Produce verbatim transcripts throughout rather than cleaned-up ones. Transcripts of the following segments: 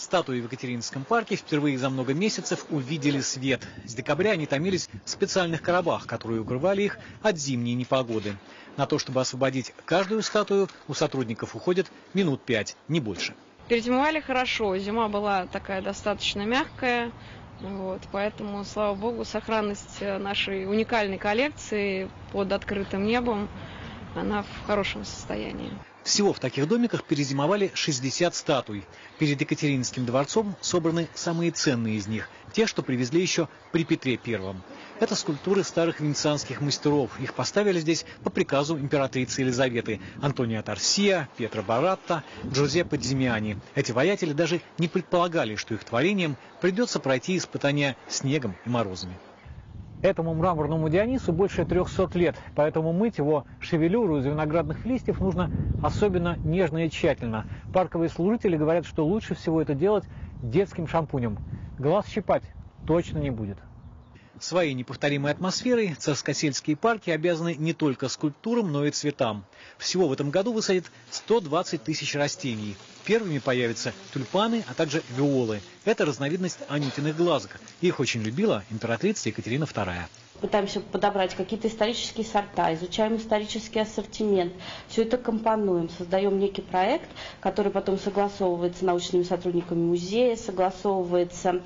Статуи в Екатерининском парке впервые за много месяцев увидели свет. С декабря они томились в специальных коробах, которые укрывали их от зимней непогоды. На то, чтобы освободить каждую статую, у сотрудников уходит минут пять, не больше. Перезимовали хорошо, зима была такая достаточно мягкая, вот, поэтому, слава богу, сохранность нашей уникальной коллекции под открытым небом, она в хорошем состоянии. Всего в таких домиках перезимовали шестьдесят статуй. Перед Екатерининским дворцом собраны самые ценные из них, те, что привезли еще при Петре Первом. Это скульптуры старых венецианских мастеров. Их поставили здесь по приказу императрицы Елизаветы: Антонио Тарсия, Пьетро Баратта, Джузеппе Демиани. Эти воятели даже не предполагали, что их творениям придется пройти испытания снегом и морозами. Этому мраморному Дионису больше трехсот лет, поэтому мыть его шевелюру из виноградных листьев нужно особенно нежно и тщательно. Парковые служители говорят, что лучше всего это делать детским шампунем. Глаз щипать точно не будет. Своей неповторимой атмосферой царскосельские парки обязаны не только скульптурам, но и цветам. Всего в этом году высадят сто двадцать тысяч растений. Первыми появятся тюльпаны, а также виолы. Это разновидность анютиных глазок. Их очень любила императрица Екатерина Вторая. Пытаемся подобрать какие-то исторические сорта, изучаем исторический ассортимент, все это компонуем, создаем некий проект, который потом согласовывается с научными сотрудниками музея, согласовывается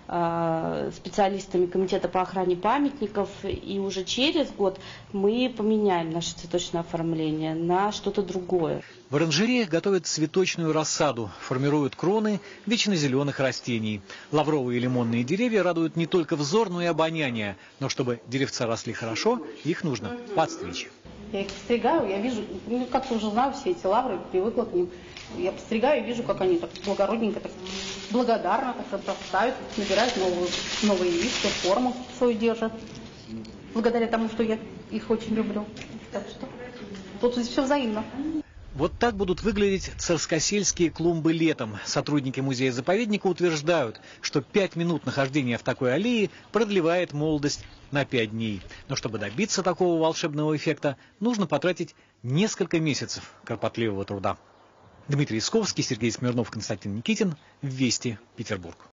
э, специалистами комитета по охране памятников, и уже через год мы поменяем наше цветочное оформление на что-то другое. В оранжереях готовят цветочную рассаду, формируют кроны вечно зеленых растений. Лавровые и лимонные деревья радуют не только взор, но и обоняние. Но чтобы деревца росли хорошо, их нужно подстричь. Я их подстригаю, я вижу, ну, как-то уже знаю все эти лавры, привыкла к ним. Я подстригаю и вижу, как они так благородненько, так благодарно так обрастают, набирают новую, новые листья, форму свою держат. Благодаря тому, что я их очень люблю. Так что тут здесь все взаимно. Вот так будут выглядеть царскосельские клумбы летом. Сотрудники музея-заповедника утверждают, что пять минут нахождения в такой аллее продлевает молодость на пять дней. Но чтобы добиться такого волшебного эффекта, нужно потратить несколько месяцев кропотливого труда. Дмитрий Исковский, Сергей Смирнов, Константин Никитин. Вести, Петербург.